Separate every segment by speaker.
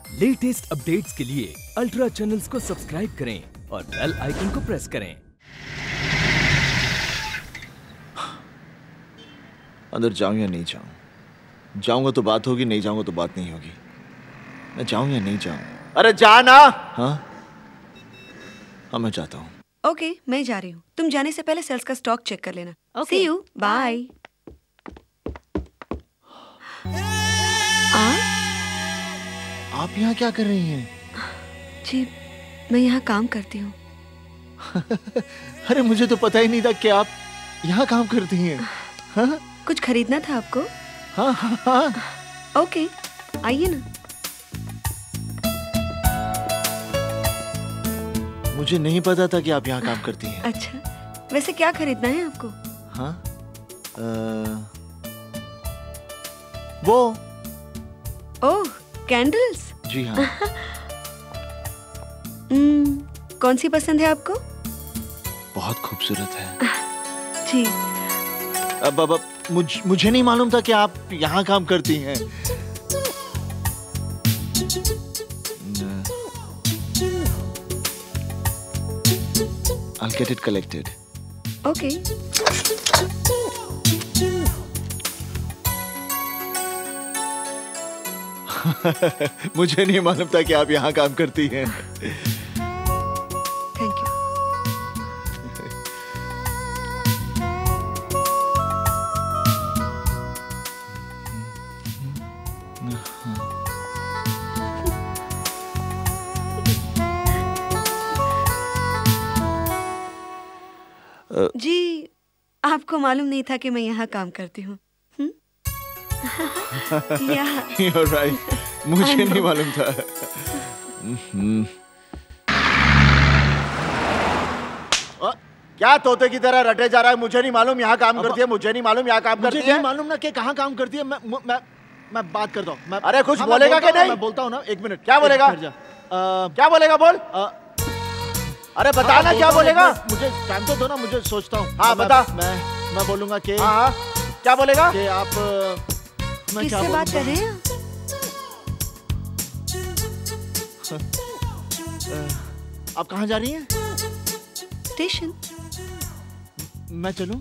Speaker 1: Latest updates के लिए ultra channels को सब्सक्राइब करें और बेल आइकन को प्रेस करें।
Speaker 2: अंदर जाऊं या नहीं जाऊं? जाऊंगा तो बात होगी, नहीं जाऊंगा तो बात नहीं होगी। मैं जाऊं या नहीं जाऊं? अरे जाना। हाँ मैं जाता हूँ।
Speaker 3: ओके, मैं जा रही हूँ। तुम जाने से पहले सेल्स का स्टॉक चेक कर लेना। See you, bye.
Speaker 2: आप यहाँ क्या कर रही हैं?
Speaker 3: जी, मैं यहाँ काम करती हूँ।
Speaker 2: अरे मुझे तो पता ही नहीं था कि आप यहाँ काम करती हैं। हाँ?
Speaker 3: कुछ खरीदना था आपको?
Speaker 2: हाँ हाँ हाँ।
Speaker 3: ओके, आइए ना।
Speaker 2: मुझे नहीं पता था कि आप यहाँ काम करती हैं।
Speaker 3: अच्छा, वैसे क्या खरीदना है आपको?
Speaker 2: हाँ वो।
Speaker 3: ओह, कैंडल्स। जी हाँ। कौन सी पसंद है आपको?
Speaker 2: बहुत खूबसूरत है।
Speaker 3: जी।
Speaker 2: अब मुझे नहीं मालूम था कि आप यहाँ काम करती हैं। I'll get it collected.
Speaker 3: Okay.
Speaker 2: मुझे नहीं मालूम था कि आप यहाँ काम करती हैं।
Speaker 3: Thank you. जी, आपको मालूम नहीं था कि मैं यहाँ काम करती हूँ।
Speaker 2: You're right. मुझे नहीं मालूम था। क्या तोते की तरह रटे जा रहा है? मुझे नहीं मालूम यहाँ काम करती है, मुझे नहीं मालूम यहाँ काम करती है। मुझे नहीं मालूम ना कि कहाँ काम करती है। मैं बात करता हूँ। अरे कुछ बोलेगा कि नहीं? मैं बोलता हूँ ना, एक मिनट। क्या बोलेगा? क्या बोलेगा? बोल। अरे बता ना, क्या बोलेगा? मुझे टाइम तो दो ना, मुझे सोचता हूँ। हाँ बता। मैं बोलूंगा कि क्या बोलेगा? कि आप
Speaker 3: किससे बात कर रहे हैं?
Speaker 2: आप कहाँ जा रही हैं?
Speaker 3: स्टेशन।
Speaker 2: मैं चलूं?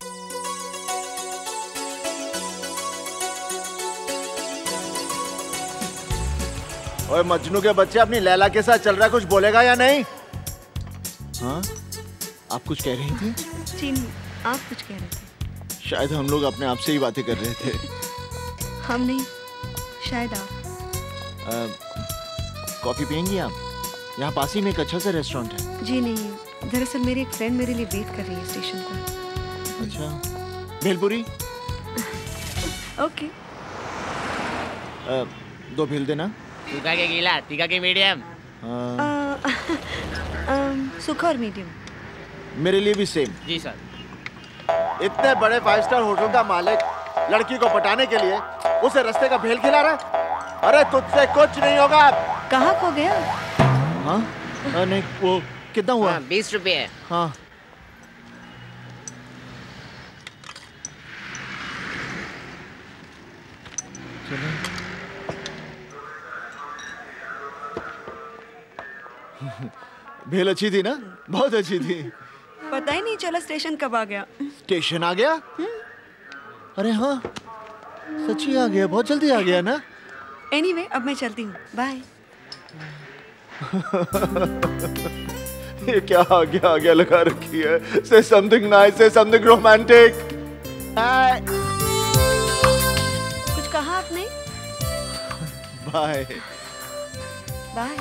Speaker 2: ओए मजनू के बच्चे, अपनी लैला के साथ चल रहा है, कुछ बोलेगा या नहीं? हाँ, आप कुछ कह रही थी?
Speaker 3: जी, आप कुछ कह रहे थे।
Speaker 2: शायद हम लोग अपने आप से ही बातें कर रहे थे।
Speaker 3: हम नहीं, शायद आप।
Speaker 2: कॉफी पियेंगी आप? यहाँ पास ही में एक अच्छा सा रेस्टोरेंट है।
Speaker 3: जी नहीं, दरअसल मेरी एक फ्रेंड मेरे लिए वेट कर रही है स्टेशन पर।
Speaker 2: अच्छा, भेलपुरी?
Speaker 3: ओके।
Speaker 2: 2 भेल देना।
Speaker 4: सूखा के गीला, तीखा के मीडियम।
Speaker 3: सूखा और मीडियम।
Speaker 2: मेरे लिए भी सेम।
Speaker 4: जी सर।
Speaker 2: इतने बड़े 5 स्टार होटल का मालिक लड़की को पटाने के लिए उसे रास्ते का भेल खिला रहा है। अरे तुझसे कुछ नहीं होगा।
Speaker 3: कहाँ खो गया?
Speaker 2: हाँ? नहीं, वो कितना हुआ?
Speaker 4: 20 रुपये।
Speaker 2: हाँ। चलो। भेल अच्छी थी ना? बहुत अच्छी थी।
Speaker 3: पता ही नहीं चला स्टेशन कब आ गया।
Speaker 2: स्टेशन आ गया? अरे हाँ, सच्ची आ गया, बहुत जल्दी आ गया ना?
Speaker 3: एनीवे, अब मैं चलती हूँ। बाय।
Speaker 2: ये क्या आगे लगा रखी है? Say something nice, say something romantic.
Speaker 3: कुछ कहा आपने?
Speaker 2: बाय।
Speaker 3: बाय।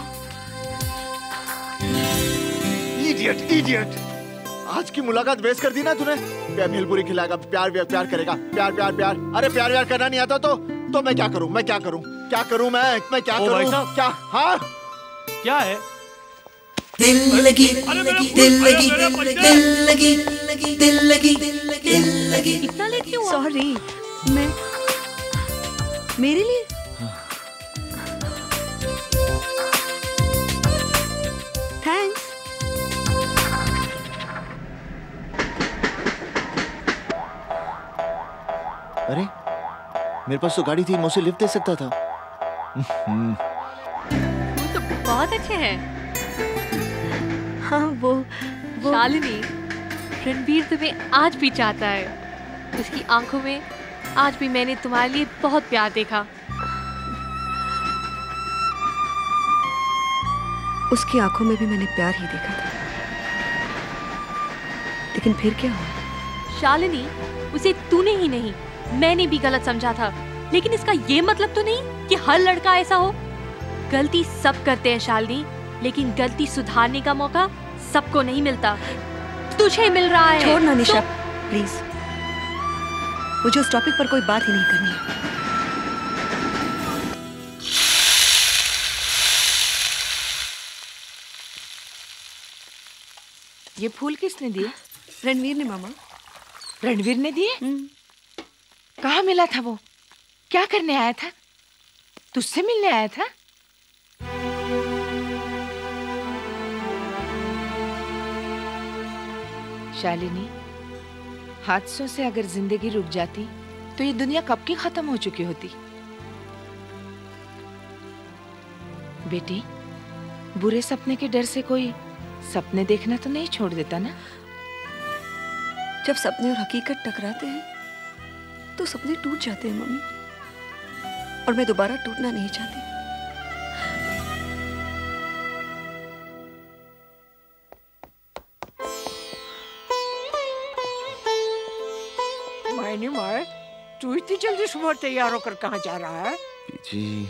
Speaker 2: इडियट। आज की मुलाकात वेस्ट कर दी ना तूने। भेलपुरी खिलाएगा, प्यार करेगा, प्यार। अरे प्यार करना नहीं आता तो मैं क्या करूं? मैं क्या करूं? मैं क्या करूं? क्या? हाँ?
Speaker 5: क्या है?
Speaker 6: दिल लगी।
Speaker 3: इतना लेट क्यों? सॉरी, मैं मेरे लिए। थैंक्स।
Speaker 2: अरे मेरे पास तो गाड़ी थी, मैं उसे लिफ्ट दे सकता था।
Speaker 5: वो तो बहुत अच्छे हैं।
Speaker 3: हाँ वो
Speaker 5: शालिनी, रणवीर तुम्हें आज भी चाहता है। उसकी आंखों में आज भी मैंने तुम्हारे लिए बहुत प्यार देखा।
Speaker 3: उसकी आंखों में भी मैंने प्यार ही देखा था, लेकिन फिर क्या हुआ?
Speaker 5: शालिनी, उसे तूने ही नहीं मैंने भी गलत समझा था, लेकिन इसका ये मतलब तो नहीं कि हर लड़का ऐसा हो। गलती सब करते हैं शालिनी, लेकिन गलती सुधारने का मौका सबको नहीं मिलता। तुझे मिल रहा है।
Speaker 3: छोड़ ना निशा, प्लीज। मुझे उस टॉपिक पर कोई बात ही नहीं करनी है।
Speaker 7: ये फूल किसने दिए?
Speaker 3: रणवीर ने मामा।
Speaker 7: रणवीर ने दिए? कहाँ मिला था वो? क्या करने आया था? तुझसे मिलने आया था? शालिनी, हादसों से अगर जिंदगी रुक जाती तो ये दुनिया कब की खत्म हो चुकी होती। बेटी, बुरे सपने के डर से कोई सपने देखना तो नहीं छोड़ देता ना?
Speaker 3: जब सपने और हकीकत टकराते हैं तो सपने टूट जाते हैं मम्मी, और मैं दोबारा टूटना नहीं चाहती।
Speaker 8: मायने मार, तू इतनी जल्दी सुबह तैयार होकर कहाँ जा रहा है?
Speaker 2: जी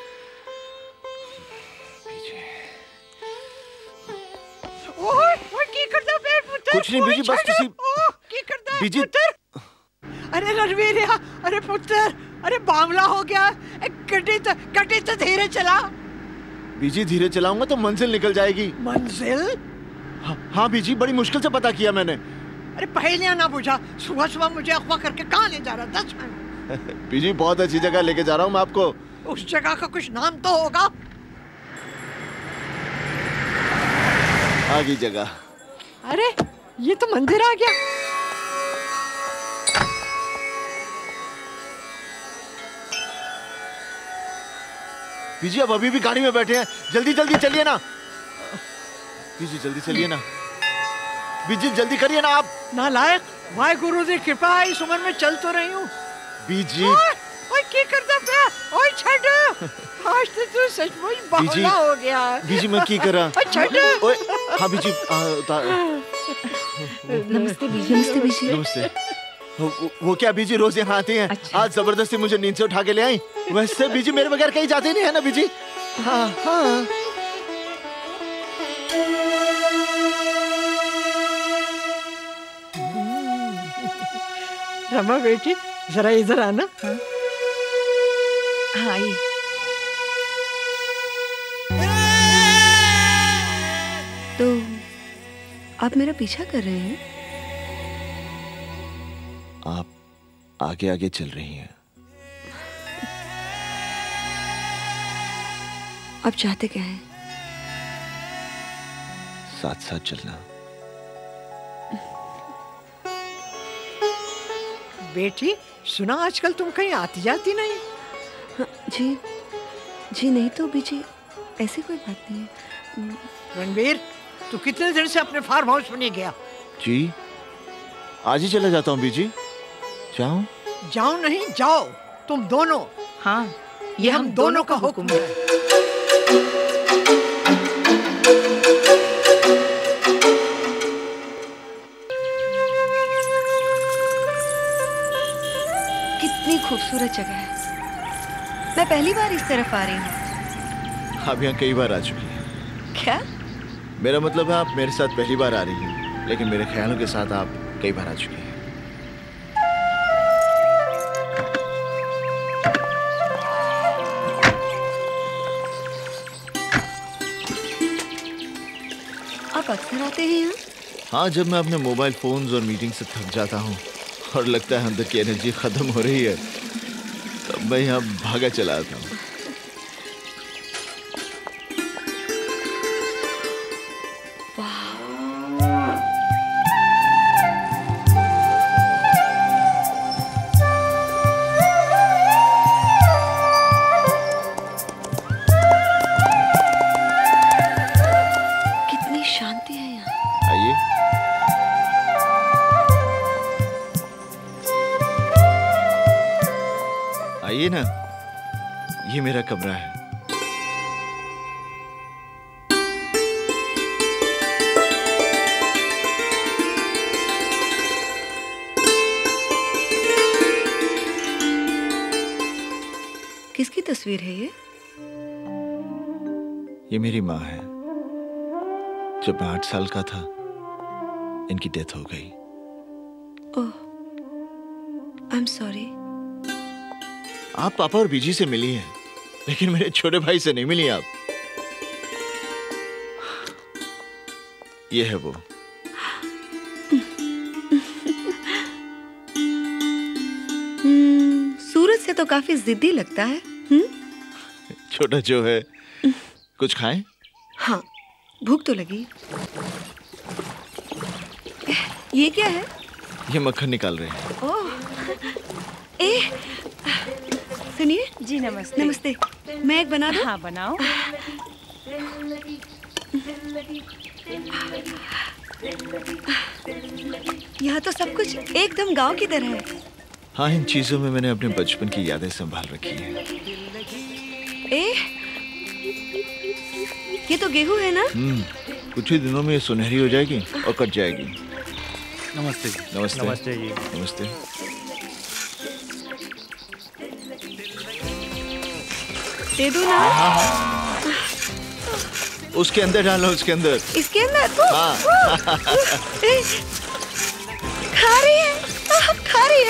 Speaker 2: कुछ नहीं बीजी, बस तुसी बीजी।
Speaker 8: अरे रणवीर, अरे पुत्र, अरे बामला हो गया। गड्डी तो धीरे चला।
Speaker 2: बीजी धीरे चलाऊंगा तो मंजिल निकल जाएगी।
Speaker 8: मंजिल?
Speaker 2: हाँ बीजी, बड़ी मुश्किल से पता किया मैंने।
Speaker 8: अरे पहले ना पूछा, सुबह सुबह मुझे अगवा करके कहाँ ले जा रहा? 10 मिनट।
Speaker 2: बीजी बहुत अच्छी जगह लेके जा रहा हूँ मैं आपको।
Speaker 8: उस जगह का कुछ नाम तो होगा।
Speaker 2: आगे जगह।
Speaker 8: अरे ये तो मंदिर आ गया।
Speaker 2: बीजी अब अभी भी गाड़ी में बैठे हैं, जल्दी जल्दी चलिए ना। बीजी जल्दी चलिए ना, बीजी जल्दी करिए ना आप।
Speaker 8: नालायक, वाहे गुरु की कृपा है, इस उम्र में चल तो रही हूँ।
Speaker 2: बीजी
Speaker 8: ओए क्या करता पे? ओए छड़, आज तो तू सचमुच बावला हो गया।
Speaker 2: बीजी मैं की करा?
Speaker 8: ओए छड़।
Speaker 2: ओए हाँ बीजी।
Speaker 3: नमस्ते बीजी। नमस्ते बीजी।
Speaker 2: नमस्ते। वो क्या बीजी रोज यहाँ आती हैं? अच्छा। आज जबरदस्ती मुझे नींद से उठा के ले आई। वैसे बीजी मेरे बगैर कहीं जाती नहीं है ना बीजी? हाँ हाँ।
Speaker 8: रमा बेटी, जरा इधर आना।
Speaker 7: हाँ आई।
Speaker 3: तो आप मेरा पीछा कर रहे हैं?
Speaker 2: आप आगे आगे चल रही हैं।
Speaker 3: आप चाहते क्या हैं?
Speaker 2: साथ साथ चलना।
Speaker 8: बेटी सुना आजकल तुम कहीं आती जाती नहीं?
Speaker 3: हाँ, जी नहीं तो बीजी ऐसी कोई बात नहीं है।
Speaker 8: रणवीर, तू कितने दिन से अपने फार्म हाउस में नहीं गया?
Speaker 2: जी आज ही चला जाता हूँ बीजी। जाऊं?
Speaker 8: जाओ नहीं, जाओ तुम दोनों।
Speaker 7: हाँ, ये हम दोनों का हुक्म है।
Speaker 3: कितनी खूबसूरत जगह है। मैं पहली बार इस तरफ आ रही हूँ।
Speaker 2: आप यहाँ कई बार आ चुकी हैं।
Speaker 3: क्या?
Speaker 2: मेरा मतलब है आप मेरे साथ पहली बार आ रही हैं, लेकिन मेरे ख्यालों के साथ आप कई बार आ चुकी हैं।
Speaker 3: आप अक्सर आते हैं यहाँ?
Speaker 2: हाँ, जब मैं अपने मोबाइल फोन्स और मीटिंग से थक जाता हूँ और लगता है अंदर की एनर्जी खत्म हो रही है, तब मैं यहाँ भागा चला आता हूँ। ना, ये मेरा कमरा है।
Speaker 3: किसकी तस्वीर है
Speaker 2: ये मेरी माँ है। जब मैं 8 साल का था इनकी डेथ हो गई।
Speaker 3: Oh, I am sorry.
Speaker 2: आप पापा और बीजी से मिली हैं, लेकिन मेरे छोटे भाई से नहीं मिली आप। ये है वो।
Speaker 3: सूरज से तो काफी जिद्दी लगता है।
Speaker 2: छोटा जो है। कुछ खाएं?
Speaker 3: हाँ, भूख तो लगी। ये क्या है?
Speaker 2: ये मक्खन निकाल रहे हैं।
Speaker 3: ओह, सुनिए।
Speaker 7: जी नमस्ते।
Speaker 3: नमस्ते, मैं एक बना दूं?
Speaker 7: हाँ बनाओ।
Speaker 3: यहाँ तो सब कुछ एकदम गांव की तरह है।
Speaker 2: हाँ, इन चीजों में मैंने अपने बचपन की यादें संभाल रखी हैं।
Speaker 3: ये तो गेहूं है ना?
Speaker 2: कुछ ही दिनों में ये सुनहरी हो जाएगी और कट जाएगी।
Speaker 9: नमस्ते।
Speaker 2: नमस्ते।
Speaker 9: नमस्ते जी।
Speaker 2: नमस्ते।
Speaker 3: दे दूं ना?
Speaker 2: हाँ। उसके अंदर डालो, उसके अंदर।
Speaker 3: इसके अंदर?
Speaker 2: हाँ।
Speaker 3: खा रही है, खा रही है।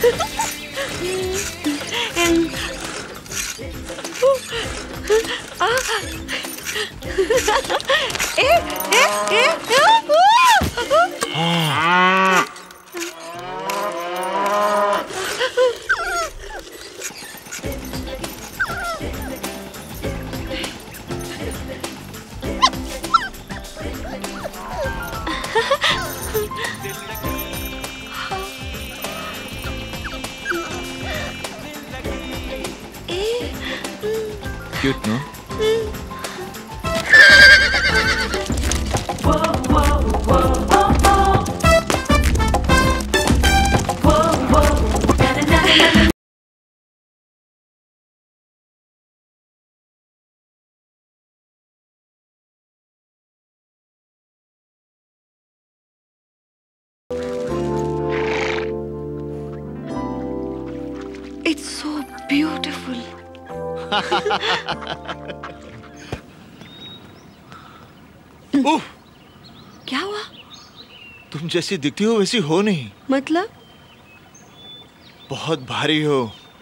Speaker 2: Cute, no?
Speaker 3: It's so beautiful. क्या हुआ?
Speaker 2: तुम जैसी दिखती हो वैसी हो नहीं।
Speaker 3: मतलब?
Speaker 2: बहुत भारी हो।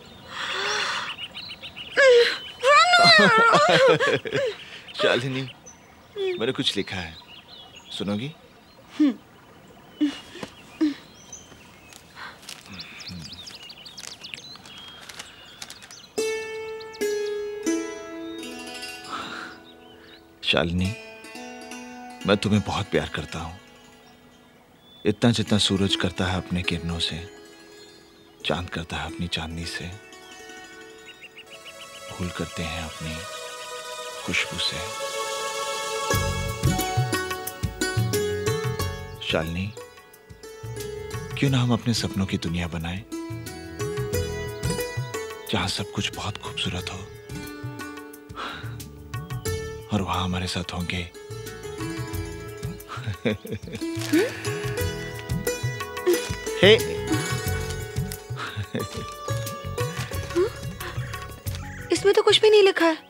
Speaker 2: शालिनी, मैंने कुछ लिखा है, सुनोगी? शालिनी, मैं तुम्हें बहुत प्यार करता हूं, इतना जितना सूरज करता है अपने किरणों से, चांद करता है अपनी चांदनी से, फूल करते हैं अपनी खुशबू से। शालिनी, क्यों ना हम अपने सपनों की दुनिया बनाएं, जहां सब कुछ बहुत खूबसूरत हो और वहां हमारे साथ होंगे हे
Speaker 3: इसमें तो कुछ भी नहीं लिखा है।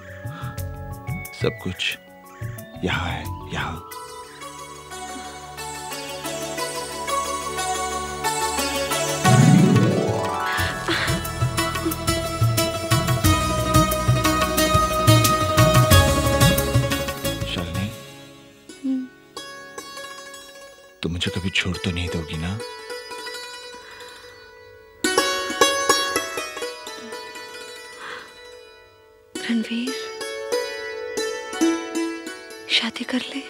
Speaker 2: सब कुछ यहाँ है, यहाँ। तुम मुझे कभी छोड़ तो नहीं दोगी ना?
Speaker 3: रणवीर, शादी कर ले।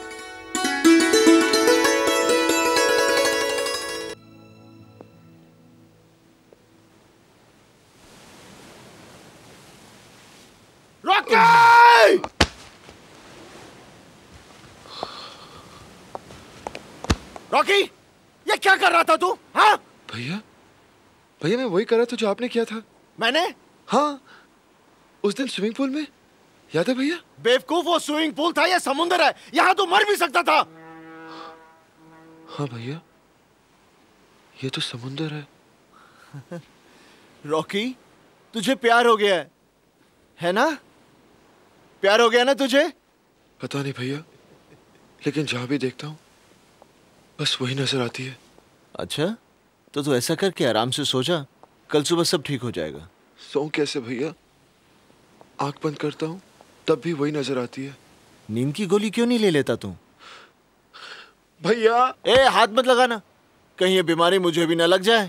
Speaker 2: रॉकी, ये क्या कर रहा था तू? हाँ?
Speaker 10: भैया, भैया मैं वही कर रहा था जो आपने किया था।
Speaker 2: मैंने?
Speaker 10: हाँ, उस दिन स्विमिंग पूल में, याद है भैया?
Speaker 2: बेवकूफ, वो स्विमिंग पूल था या समुंदर है? यहाँ तो मर भी सकता था।
Speaker 10: हाँ भैया, ये तो समुंदर है।
Speaker 2: रॉकी, तुझे प्यार हो गया है ना? प्यार हो गया ना तुझे?
Speaker 10: पता नहीं भैया, लेकिन जहां भी देखता हूँ बस वही नजर आती है।
Speaker 2: अच्छा, तो तू ऐसा कर के आराम से सो जा, कल सुबह सब ठीक हो जाएगा।
Speaker 10: सो कैसे भैया? आंख बंद करता हूँ तब भी वही नजर आती है।
Speaker 2: नींद की गोली क्यों नहीं ले लेता तू?
Speaker 10: भैया,
Speaker 2: ए हाथ मत लगाना, कहीं ये बीमारी मुझे भी ना लग जाए।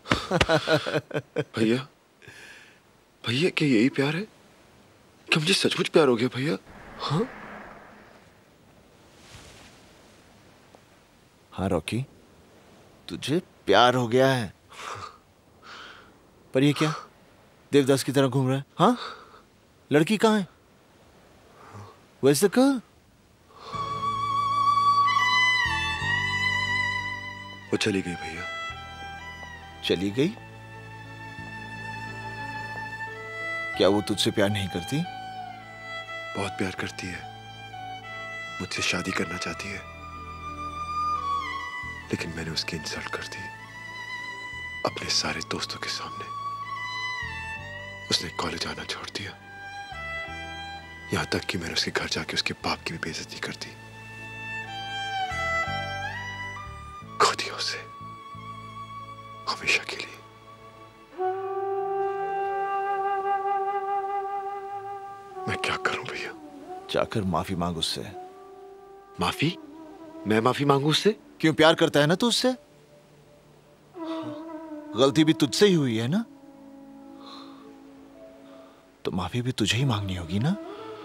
Speaker 10: भैया, भैया क्या यही प्यार है कि मुझे सचमुच प्यार हो गया भैया? हाँ
Speaker 2: हाँ रॉकी, तुझे प्यार हो गया है। पर ये क्या देवदास की तरह घूम रहा है? हाँ, लड़की कहाँ है? Where's the girl?
Speaker 10: वो चली गई भैया।
Speaker 2: चली गई? क्या वो तुझसे प्यार नहीं करती?
Speaker 10: बहुत प्यार करती है, मुझसे शादी करना चाहती है, लेकिन मैंने उसकी इंसल्ट कर दी अपने सारे दोस्तों के सामने। उसने कॉलेज आना छोड़ दिया, यहां तक कि मैंने उसके घर जाके उसके बाप की भी बेइज्जती कर दी। खो दिया उसे हमेशा के लिए। मैं क्या करूं भैया?
Speaker 2: जाकर माफी मांग उससे।
Speaker 10: माफी? मैं माफी मांगू उससे?
Speaker 2: क्यों, प्यार करता है ना तू उससे? गलती भी तुझसे ही हुई है ना, तो माफी भी तुझे ही मांगनी होगी ना।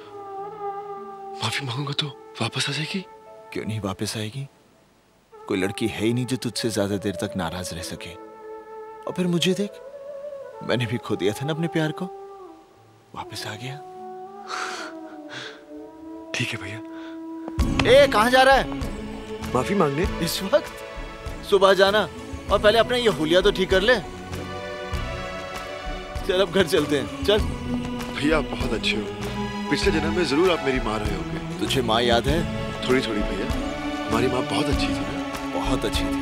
Speaker 10: माफी मांगूंगा तो वापस आ जाएगी?
Speaker 2: क्यों नहीं वापस आएगी? कोई लड़की है ही नहीं जो तुझसे ज्यादा देर तक नाराज रह सके। और फिर मुझे देख, मैंने भी खो दिया था ना अपने प्यार को, वापस आ गया।
Speaker 10: ठीक है भैया।
Speaker 2: ए कहां जा रहा है?
Speaker 10: माफी मांगने?
Speaker 2: इस वक्त? सुबह जाना, और पहले अपना ये हुलिया तो ठीक कर ले। चल अब घर चलते हैं, चल।
Speaker 10: भैया बहुत अच्छे हो, पिछले जन्म में जरूर आप मेरी माँ रहे होंगे।
Speaker 2: तुझे माँ याद है?
Speaker 10: थोड़ी थोड़ी भैया, हमारी माँ बहुत अच्छी थी ना।
Speaker 2: बहुत अच्छी थी।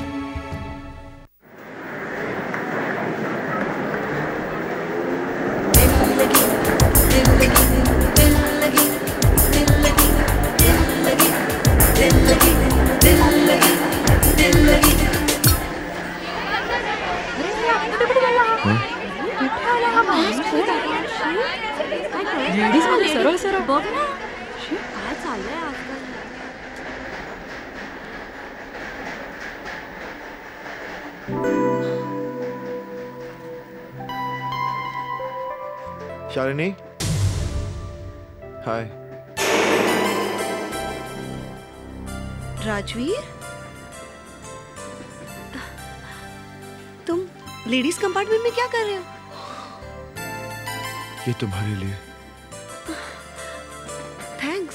Speaker 5: लेडीज मध्ये सरळ सरळ बघ ना, काय चाललंय आजकाल.
Speaker 10: शालिनी, हाय।
Speaker 3: राजवीर, तुम लेडीज कंपार्टमेंट में क्या कर रहे हो?
Speaker 10: ये तुम्हारे लिए।
Speaker 3: थैंक्स।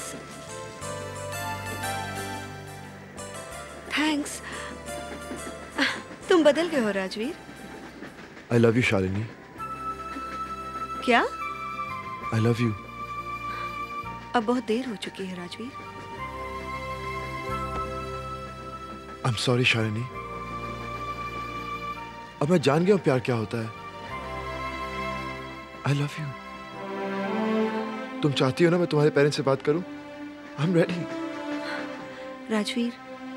Speaker 3: थैंक्स। तुम बदल गए हो Rajveer.
Speaker 10: I love you Shalini.
Speaker 3: क्या?
Speaker 10: I love you.
Speaker 3: अब बहुत देर हो चुकी है Rajveer.
Speaker 10: I am sorry Shalini. अब मैं जान गया हूं प्यार क्या होता है। I love you. तुम चाहती हो ना मैं तुम्हारे पेरेंट्स से बात करूं? I am ready.
Speaker 3: राजवीर,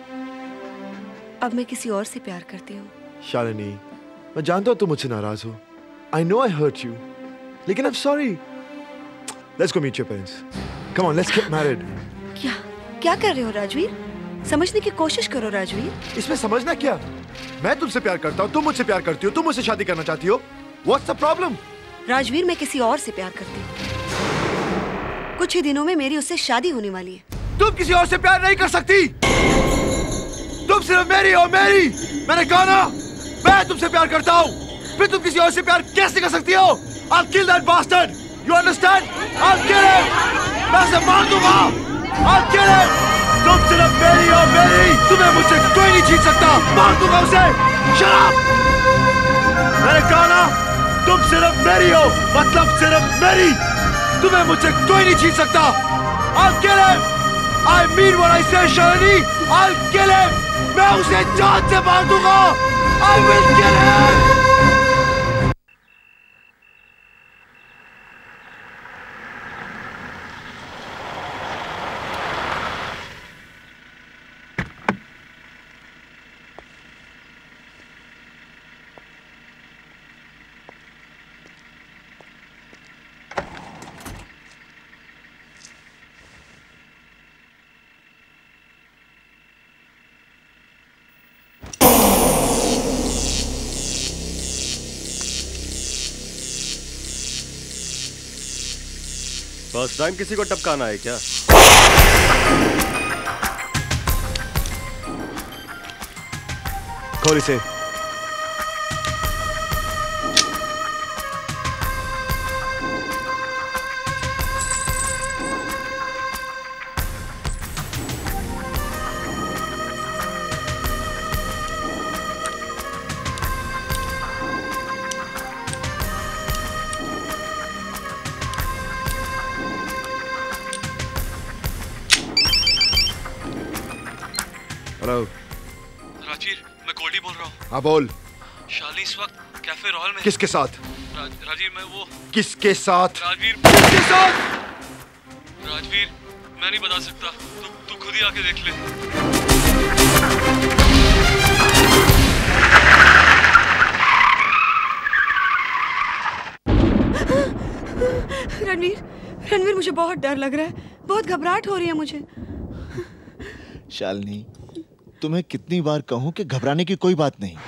Speaker 3: अब मैं किसी और से प्यार करती हूँ।
Speaker 10: शालिनी, मैं जानता हूं तुम मुझसे नाराज हो। I know I hurt you, लेकिन I am sorry. Let's go meet your parents. Come on, let's get married.
Speaker 3: क्या क्या कर रहे हो राजवीर? समझने की कोशिश करो राजवीर।
Speaker 10: इसमें समझना क्या? मैं तुमसे प्यार करता हूँ, तुम मुझसे प्यार करती हो, तुम मुझसे शादी करना चाहती हो। What's the problem?
Speaker 3: राजवीर, मैं किसी और से प्यार करती हूँ। कुछ ही दिनों में मेरी उससे शादी होने वाली है।
Speaker 10: तुम किसी और से प्यार नहीं कर सकती। तुम सिर्फ मेरी हो, मेरी। मैंने कहा ना, मैं तुमसे प्यार करता हूँ, फिर तुम किसी और से प्यार कैसे कर सकती हो? I'll kill that bastard. You understand? I'll kill him. मैं उसे मार दूंगा। I'll kill him. तुम सिर्फ मेरी हो, मेरी। तुम्हें मुझसे कोई नहीं छीन सकता। मार दूंगा उसे। Shut up. मैंने कहा ना, तुम सिर्फ मेरी हो, मतलब सिर्फ मेरी। तुम्हें मुझसे कोई नहीं छीन सकता। I'll kill him. I mean what I say, Shalini. I'll kill him. मैं उसे जान से मार दूंगा। I will kill him.
Speaker 11: First time किसी को टपकाना है क्या?
Speaker 10: खोल इसे। हेलो
Speaker 12: राजीव, मैं गोल्डी बोल रहा हूँ।
Speaker 10: हाँ बोल।
Speaker 12: शालिनी इस वक्त कैफे रॉयल में।
Speaker 10: किसके साथ?
Speaker 12: राजीव मैं वो।
Speaker 10: किसके साथ?
Speaker 12: राजवीर।
Speaker 10: किसके साथ?
Speaker 12: राजवीर मैं नहीं बता सकता, तू खुद ही आके देख ले।
Speaker 3: रणवीर मुझे बहुत डर लग रहा है, बहुत घबराहट हो रही है मुझे।
Speaker 2: शालिनी, तुम्हें कितनी बार कहूं कि घबराने की कोई बात नहीं।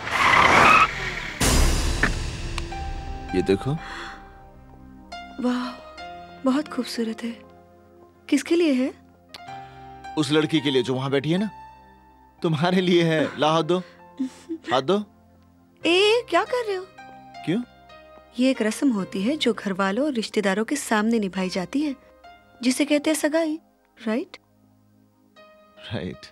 Speaker 2: ये देखो।
Speaker 3: वाह, बहुत खूबसूरत है। किसके लिए है?
Speaker 2: उस लड़की के लिए जो वहां बैठी है ना, तुम्हारे लिए है। ला हाथ दो, हाथ दो।
Speaker 3: क्या कर रहे हो?
Speaker 2: क्यों?
Speaker 3: ये एक रस्म होती है जो घर वालों और रिश्तेदारों के सामने निभाई जाती है, जिसे कहते हैं सगाई। Right
Speaker 2: right.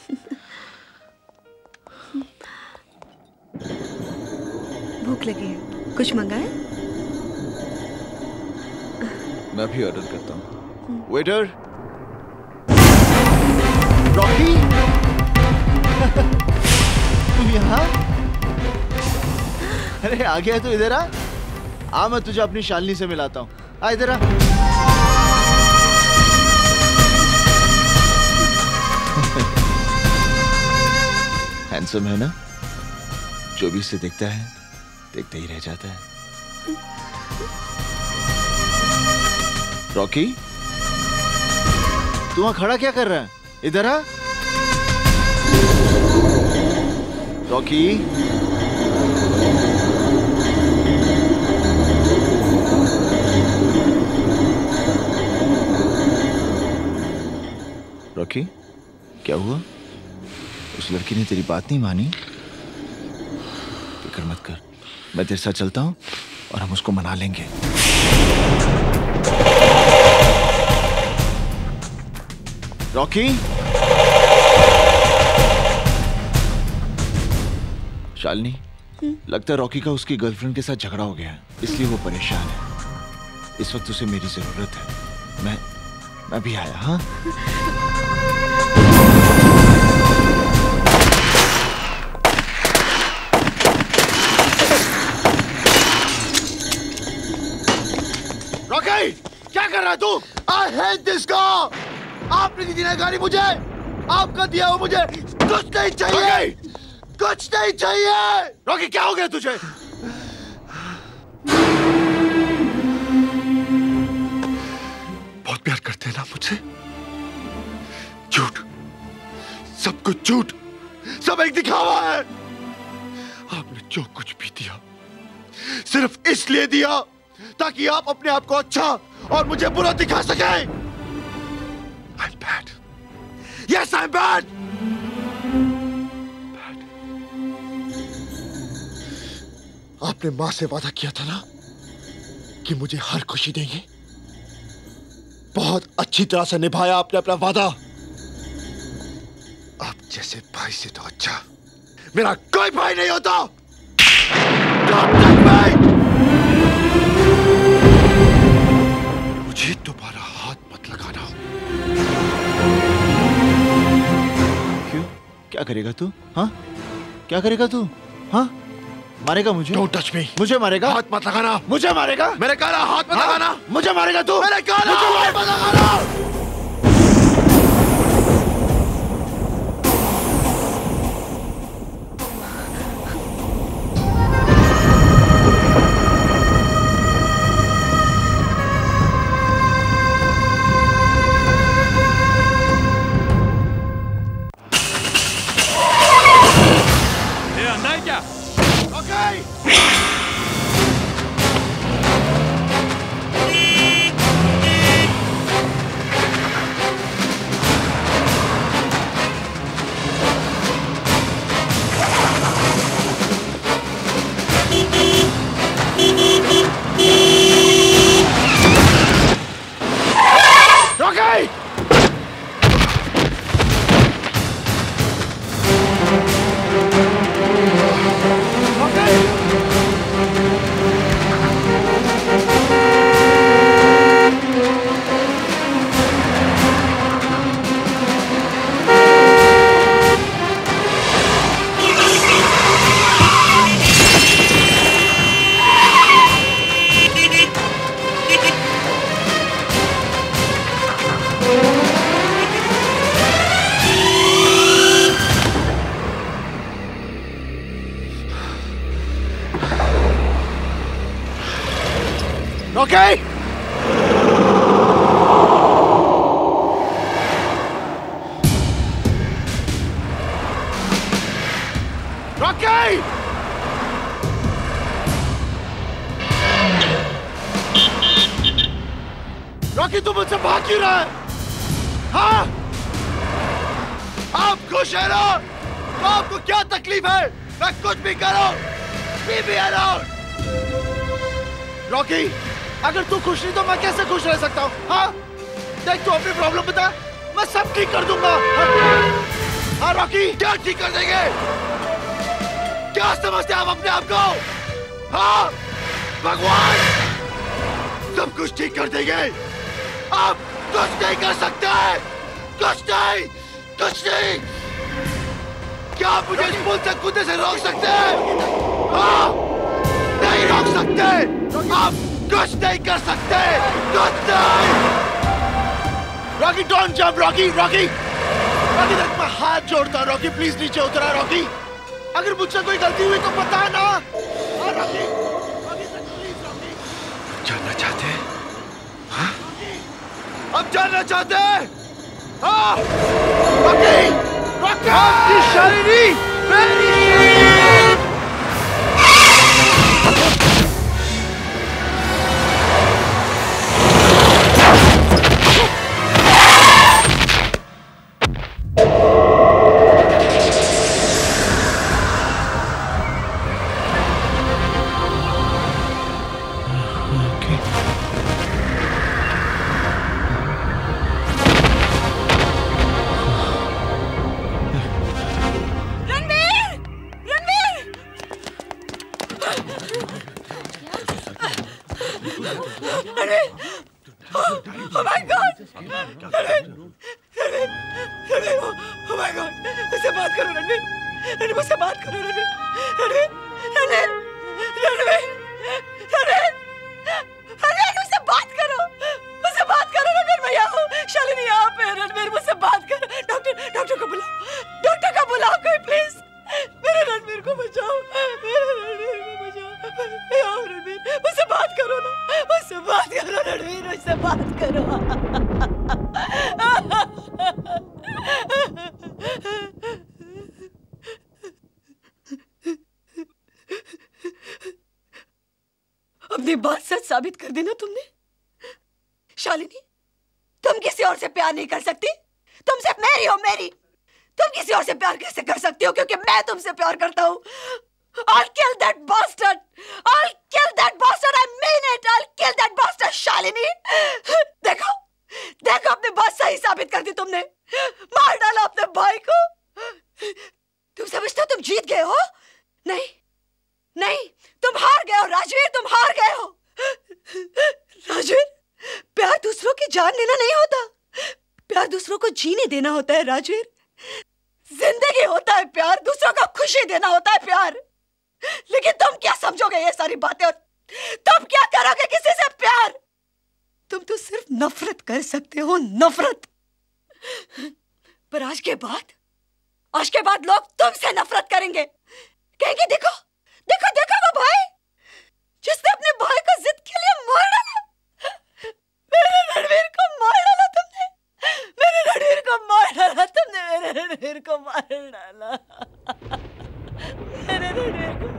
Speaker 3: भूख लगी है, कुछ मंगाए?
Speaker 2: मैं भी ऑर्डर करता हूँ। वेटर। रॉकी, तुम यहाँ? अरे आ गया तो इधर आ, मैं तुझे अपनी शालिनी से मिलाता हूँ। आ इधर आ। हैंडसम है ना? जो भी इसे देखता है देखते ही रह जाता है। रॉकी, तू वहां खड़ा क्या कर रहा है? इधर आ। रॉकी, रॉकी, क्या हुआ? उस लड़की ने तेरी बात नहीं मानी? फिक्र मत कर, मैं तेरे साथ चलता हूं और हम उसको मना लेंगे। रॉकी, शालिनी, लगता है रॉकी का उसकी गर्लफ्रेंड के साथ झगड़ा हो गया है, इसलिए वो परेशान है। इस वक्त उसे मेरी जरूरत है। मैं भी आया। हाँ,
Speaker 10: रॉकी, क्या कर रहा है तू? I hate this car. आपने दी ना गाड़ी मुझे, आपका दिया हो मुझे। कुछ नहीं चाहिए, कुछ नहीं चाहिए। रॉकी, क्या हो गया तुझे? बहुत प्यार करते हैं ना मुझसे? झूठ, सब कुछ झूठ, सब एक दिखावा है। आपने जो कुछ भी दिया सिर्फ इसलिए दिया ताकि आप अपने आप को अच्छा और मुझे बुरा दिखा सके। I'm bad. Yes, I'm bad. आपने मां से वादा किया था ना कि मुझे हर खुशी देंगे। बहुत अच्छी तरह से निभाया आपने अपना वादा। आप जैसे भाई से तो अच्छा मेरा कोई भाई नहीं होता। Don't touch me! मुझे दोबारा हाथ मत लगाना।
Speaker 2: क्यों? क्या करेगा तू? हाँ? क्या करेगा तू? हाँ? मारेगा मुझे?
Speaker 10: Don't touch me.
Speaker 2: मुझे मारेगा?
Speaker 10: हाथ मत लगाना।
Speaker 2: मुझे मारेगा?
Speaker 10: मैंने कहा हाथ मत लगाना।
Speaker 2: मुझे मारेगा तू?
Speaker 10: मैंने कहा हाथ मत लगाना।
Speaker 2: Okay? Rocky! रॉकी तू मुझसे भाग क्यों रहा है? हाँ?
Speaker 10: आप खुश हैं ना? तो आपको क्या तकलीफ है? मैं कुछ भी करूं, leave me alone.
Speaker 2: रॉकी, अगर तू खुश नहीं तो मैं कैसे खुश रह सकता हूँ? हाँ? देख तू अपनी प्रॉब्लम बता, मैं सब ठीक कर दूंगा। हाँ रॉकी,
Speaker 10: क्या ठीक कर देंगे? क्या समझते हैं आप अपने आप को? हाँ? भगवान सब कुछ ठीक कर देंगे। आप कुछ नहीं कर सकते, कुछ नहीं, कुछ नहीं। क्या आप मुझे इस पुल से कूदने से रोक सकते हैं? हाँ? नहीं रोक सकते। आप कुछ नहीं कर सकते, कुछ नहीं।
Speaker 2: Rocky don't jump, Rocky, Rocky, Rocky देख मैं हाथ जोड़ता हूँ, रॉकी प्लीज नीचे उतरा रॉकी। अगर मुझसे कोई गलती हुई तो बता ना। हाँ रॉकी, रॉकी प्लीज रॉकी।
Speaker 10: जानना चाहते हैं? हाँ? अब जानना चाहते हैं? हाँ?
Speaker 2: रॉकी, रॉकी, शालिनी, मेरी।
Speaker 3: अपनी बात सच साबित कर देना तुमने। शालिनी, तुम किसी और से प्यार नहीं कर सकती। तुम सिर्फ मेरी हो, मेरी। तुम किसी और से प्यार कैसे कर सकती हो? क्योंकि मैं तुमसे प्यार करता हूँ। I'll kill that bastard. I'll kill that bastard. I mean it. I'll kill that bastard, Shalini. देखो, देखो अपनी बात सही साबित कर दी तुमने। मार डाला अपने भाई को। तुम समझते हो तुम जीत गए हो? नहीं, नहीं, तुम हार गए हो राजवीर, तुम हार गए हो। राजवीर, प्यार तू दूसरों की जान लेना नहीं होता, प्यार दूसरों को जीने देना होता है राजवीर। जिंदगी होता है प्यार, दूसरों को खुशी देना होता है प्यार। लेकिन तुम क्या समझोगे ये सारी बातें, और तुम क्या करोगे किसी से प्यार? तुम तो सिर्फ नफरत कर सकते हो, नफरत। पर आज के बाद लोग तुमसे नफरत करेंगे, कहेंगे देखो देखो देखो वो भाई जिसने अपने भाई को जिद के लिए मार डाला। मेरे रणवीर को मार डाला तुमने, मेरे रणवीर को मार डाला तुमने, मेरे रणवीर को मार डाला, मेरे रणवीर को।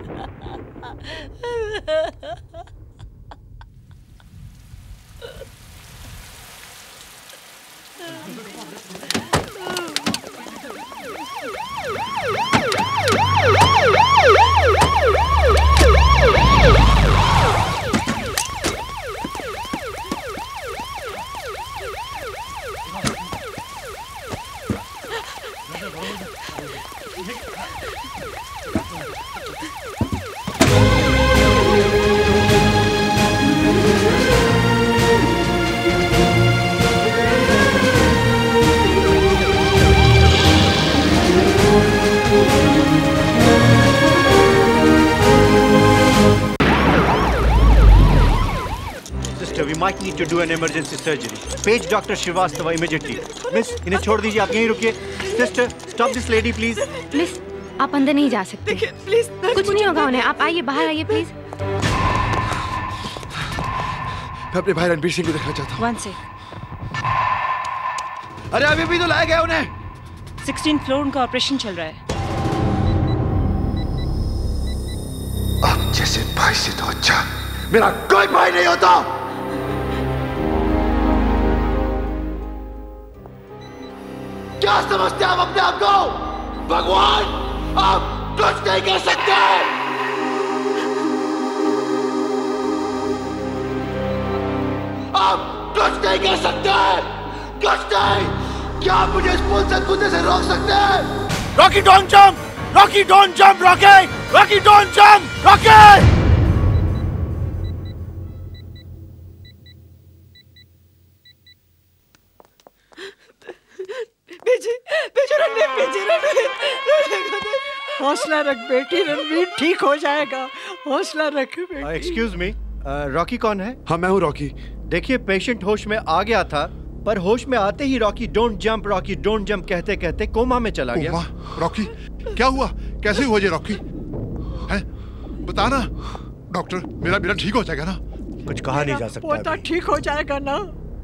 Speaker 2: We might need to do an emergency surgery. Page Dr. Srivastava immediately. Miss, इन्हें छोड़ दीजिए, आप यहीं रुकिए. Sister, stop this lady, please.
Speaker 13: Miss, आप अंदर नहीं जा सकते.
Speaker 3: प्लीज
Speaker 13: कुछ नहीं होगा उन्हें. आप आइए, बाहर आइए प्लीज.
Speaker 10: मैं अपने भाई रणबीर सिंह को देखना चाहता हूँ.
Speaker 3: 1 से.
Speaker 10: अरे अभी भी तो लाया गया उन्हें.
Speaker 3: 16th फ्लोर उनका ऑपरेशन चल रहा है.
Speaker 10: आप जैसे भाई से तो अच्छा मेरा कोई भाई नहीं होता. क्या समझते हैं आप अपने आप को? भगवान, आप कुछ नहीं कर सकते. आप कुछ नहीं कर सकते. कुछ नहीं. क्या आप मुझे इस पुल से कूदने से रोक सकते हैं? Rocky don't jump. Rocky don't jump. Rocky. Rocky don't jump. Rocky.
Speaker 8: हौसला रख बेटी, रणवीर ठीक हो जाएगा. हौसला रख बेटी.
Speaker 2: एक्सक्यूज मी, रॉकी कौन है?
Speaker 10: हाँ, मैं हूँ रॉकी.
Speaker 2: देखिए, पेशेंट होश में आ गया था, पर होश में आते ही रॉकी डोंट जंप कहते कहते कोमा में चला गया.
Speaker 10: रॉकी, क्या हुआ? कैसे हुआ ये रॉकी? है? बताना. डॉक्टर, मेरा ठीक हो जाएगा ना?
Speaker 2: कुछ कहा नहीं जा सकता.
Speaker 8: पोता ठीक हो जाएगा ना?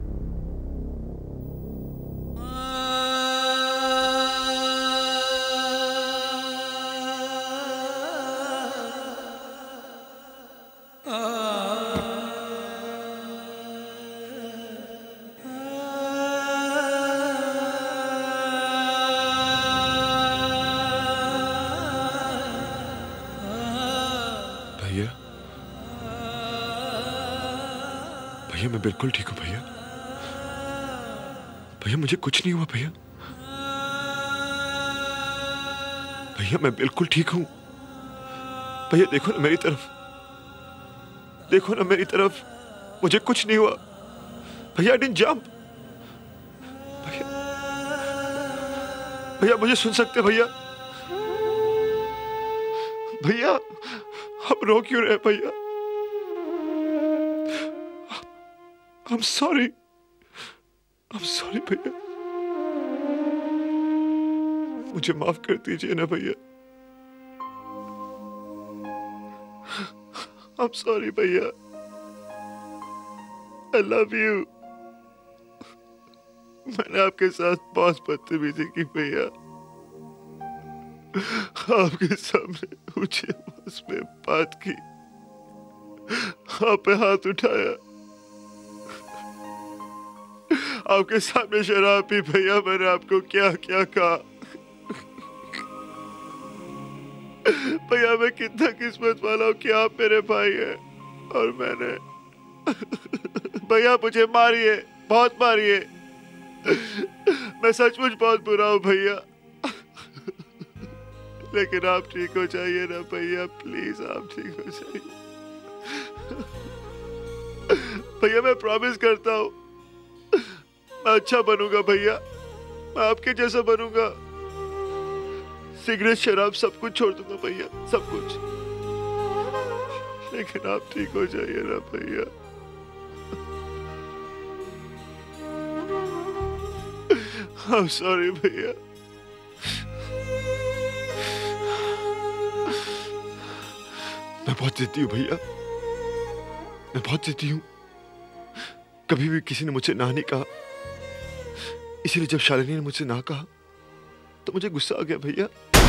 Speaker 10: भैया, मैं बिल्कुल ठीक हूँ भैया. भैया, मुझे कुछ नहीं हुआ भैया. भैया, मैं बिल्कुल ठीक हूँ. भैया, देखो ना मेरी तरफ. देखो ना मेरी तरफ. मुझे कुछ नहीं हुआ. भैया, I didn't jump. भैया, मुझे सुन सकते भैया? भैया, आप रो क्यों रहे भैया? I'm sorry. I'm sorry भैया. मुझे माफ कर दीजिए ना भैया. I'm sorry भैया. I love you. मैंने आपके साथ बहुत बदतमीजी की भैया. आपके सामने ऊंची आवाज में बात की. आप पे हाथ उठाया. आपके सामने शराब पी भैया. मैंने आपको क्या क्या कहा भैया. मैं कितना किस्मत वाला हूँ कि आप मेरे भाई हैं. और मैंने भैया, मुझे मारिए, बहुत मारिए. मैं सचमुच बहुत बुरा हूँ भैया. लेकिन आप ठीक हो जाइए ना भैया. प्लीज आप ठीक हो जाइए भैया. मैं प्रॉमिस करता हूँ मैं अच्छा बनूंगा भैया, मैं आपके जैसा बनूंगा। सिगरेट शराब सब कुछ छोड़ दूंगा भैया, सब कुछ। लेकिन आप ठीक हो जाइए ना भैया। I'm sorry भैया। मैं बहुत जिद्दी हूँ भैया, मैं बहुत जिद्दी हूँ। कभी भी किसी ने मुझसे ना नहीं कहा, इसीलिए जब शालिनी ने मुझसे ना कहा तो मुझे गुस्सा आ गया भैया।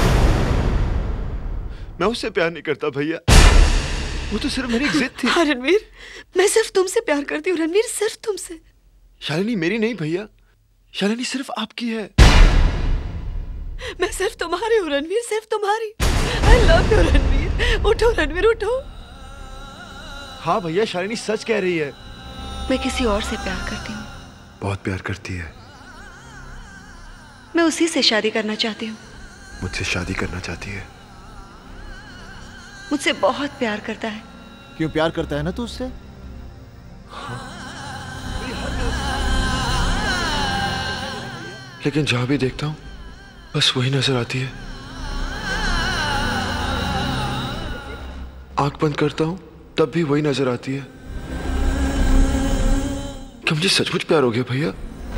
Speaker 10: मैं उससे प्यार नहीं करता भैया, वो तो सिर्फ मेरी एक जिद थी।
Speaker 3: हाँ रणवीर, मैं सिर्फ तुमसे प्यार करती हूँ रणवीर, सिर्फ तुमसे।
Speaker 10: शालिनी मेरी नहीं भैया, शालिनी सिर्फ आपकी है।
Speaker 3: मैं सिर्फ तुम्हारी हूँ रणवीर, सिर्फ तुम्हारी। I love you Ranveer. उठो रणवीर, उठो।
Speaker 10: हाँ भैया, शालिनी सच कह रही है।
Speaker 3: मैं किसी और से प्यार करती हूँ।
Speaker 10: बहुत प्यार करती है।
Speaker 3: मैं उसी से शादी करना चाहती हूँ।
Speaker 10: मुझसे शादी करना चाहती है।
Speaker 3: मुझसे बहुत प्यार करता है।
Speaker 2: क्यों प्यार करता है ना तू उससे?
Speaker 10: लेकिन जहां भी देखता हूं बस वही नजर आती है। आंख बंद करता हूं तब भी वही नजर आती है। क्या मुझे सचमुच प्यार हो गया भैया?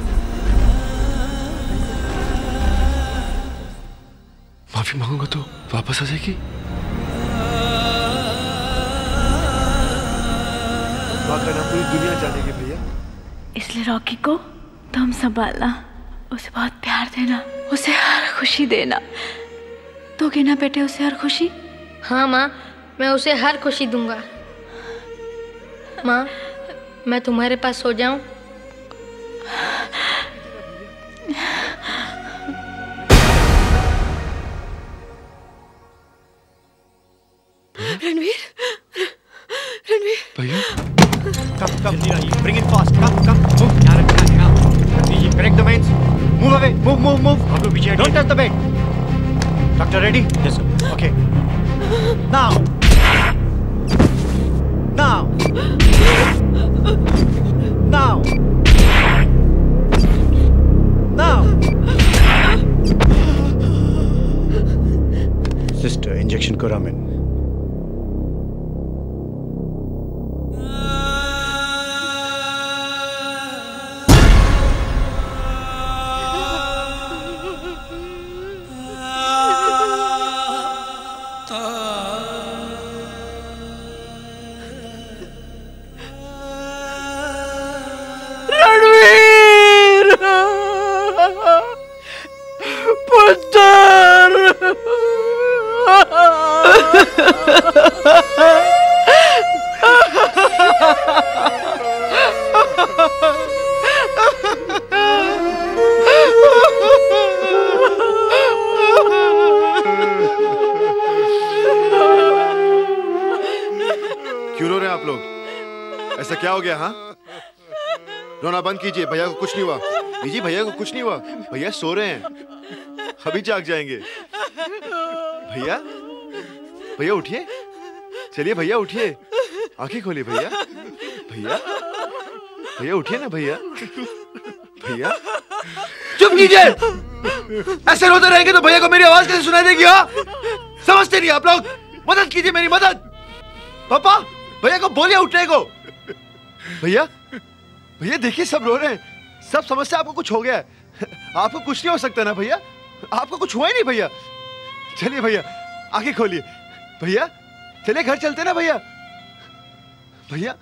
Speaker 10: माफी मांगूंगा तो वापस आ जाएगी? माँ का नाम पूरी दुनिया जानेगी भैया।
Speaker 14: इसलिए रॉकी को तुम संभालना, उसे बहुत प्यार देना, उसे हर खुशी देना। दोगे ना बेटे उसे हर खुशी?
Speaker 15: हाँ माँ, मैं उसे हर खुशी दूंगा। माँ, मैं तुम्हारे पास सो जाऊं?
Speaker 3: रणवीर, रणवीर
Speaker 10: भैया,
Speaker 2: come, bring it fast, come, move. Correct the veins. Move away, move. Don't touch the bed. Doctor, ready? Yes, sir. Okay. Now. Sister, injection को रामेन।
Speaker 10: क्यों रो रहे हैं आप लोग? ऐसा क्या हो गया? हाँ, रोना बंद कीजिए। भैया को कुछ नहीं हुआ। जी भैया को कुछ नहीं हुआ। भैया सो रहे हैं, अभी जाग जाएंगे। भैया उठिए, चलिए भैया उठिए, आंखें खोलिए भैया। भैया उठिए ना भैया। चुप कीजिए। ऐसे रोते रहेंगे तो भैया को मेरी आवाज कैसे सुनाई देगी? हाँ, समझते नहीं आप लोग। मदद कीजिए, मेरी मदद। पापा, भैया को बोलिए उठने को। भैया देखिए, सब रो रहे हैं। सब समझते आपको कुछ हो गया है। आपको कुछ नहीं हो सकता ना भैया? आपको कुछ हुआ ही नहीं भैया। चलिए भैया, आंखें खोलिए। भैया चलिए, घर चलते ना भैया। भैया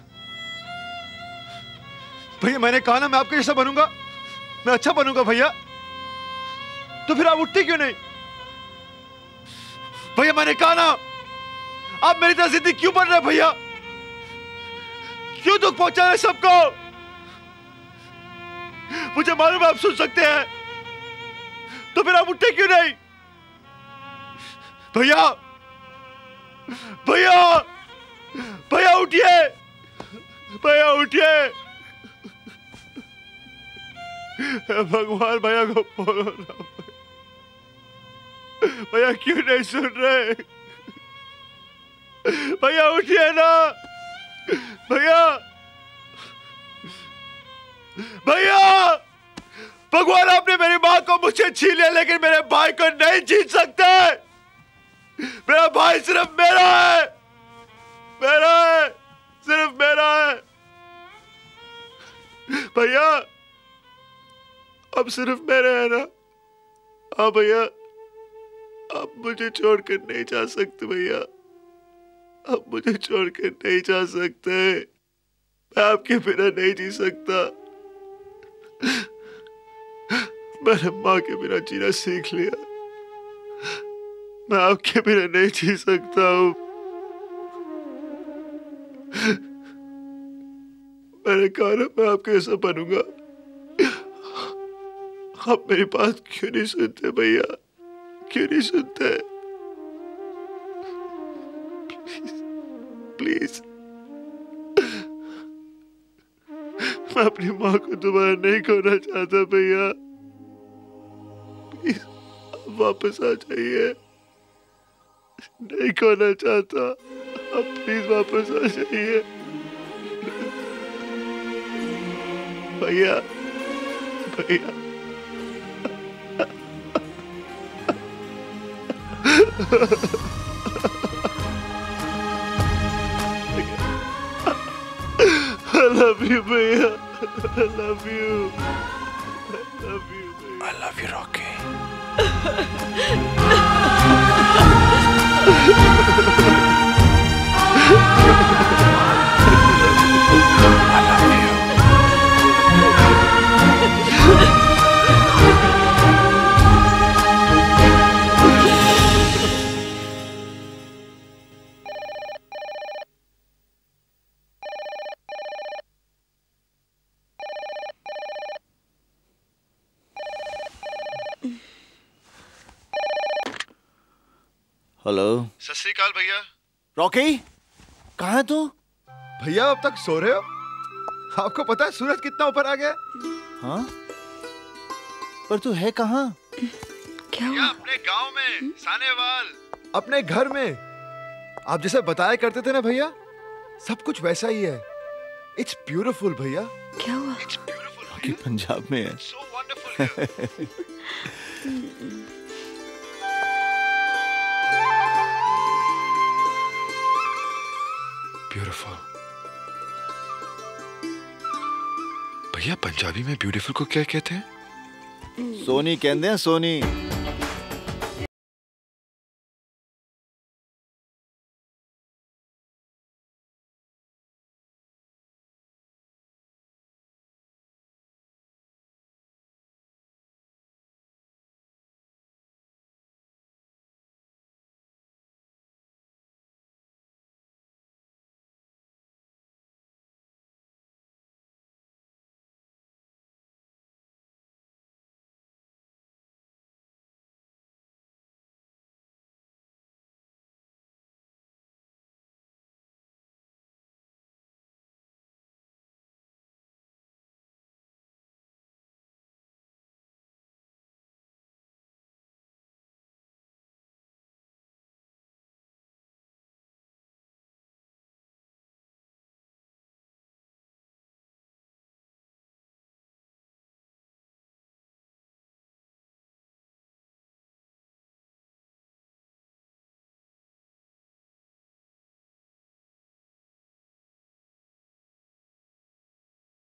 Speaker 10: मैंने कहा ना, मैं आपके जैसा बनूंगा, मैं अच्छा बनूंगा भैया। तो फिर आप उठते क्यों नहीं? भैया मैंने कहा ना, आप मेरी तरह जिंदगी क्यों बन रहे भैया? क्यों दुख पहुंचा है सबको? मुझे मालूम है आप सुन सकते हैं, तो फिर आप उठते क्यों नहीं? भैया उठिए, भैया उठिए। भगवान, भैया को बोलो ना। भैया क्यों नहीं सुन रहे? भैया उठिए ना। भैया भैया, भगवान आपने मेरी माँ को मुझसे छीन लिया, लेकिन मेरे भाई को नहीं छीन सकते। मेरा भाई सिर्फ मेरा है, मेरा है, सिर्फ मेरा है। भैया, अब सिर्फ मेरे है ना? हाँ भैया, आप मुझे छोड़कर नहीं जा सकते भैया, आप मुझे छोड़कर नहीं जा सकते। मैं आपके बिना नहीं जी सकता। मैंने माँ के बिना जीना सीख लिया, मैं आपके बिना नहीं जी सकता हूँ। मैंने कहा ना मैं आपके जैसा बनूंगा। आप मेरी बात क्यों नहीं सुनते भैया, क्यों नहीं सुनते? प्लीज, मैं अपनी माँ को दोबारा नहीं खोना चाहता भैया। प्लीज, आप वापस आ जाइए। नहीं खोना चाहता, आप प्लीज वापस आ जाइए भैया, भैया। I love you, भैया. I love you. I love you, भैया. I love you, Rocky. I love you.
Speaker 2: Hello.
Speaker 10: सत श्री अकाल भैया।
Speaker 2: रॉकी, कहाँ है तू?
Speaker 10: भैया अब तक सो रहे हो? आपको पता है सूरज कितना ऊपर आ गया?
Speaker 2: हाँ, पर तू है कहाँ?
Speaker 10: क्या हुआ? अपने गांव में, सानेवाल, अपने घर में। आप जैसे बताया करते थे ना भैया, सब कुछ वैसा ही है। इट्स ब्यूटीफुल भैया।
Speaker 3: क्या हुआ?
Speaker 10: It's beautiful.
Speaker 2: रॉकी पंजाब में है।
Speaker 10: So wonderful. ब्यूटीफुल। भैया पंजाबी में ब्यूटीफुल को क्या कहते हैं?
Speaker 2: सोनी कहते हैं, सोनी।